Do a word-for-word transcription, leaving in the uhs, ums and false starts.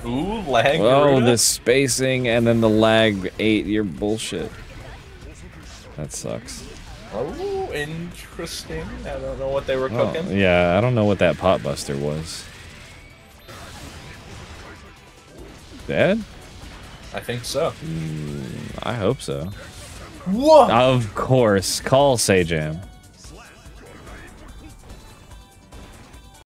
Ooh, lag. Oh, the spacing and then the lag ate your bullshit. That sucks. Oh, interesting. I don't know what they were Oh, cooking. yeah, I don't know what that pot buster was. Dead? I think so. Mm, I hope so. What? Of course. Call Sajam.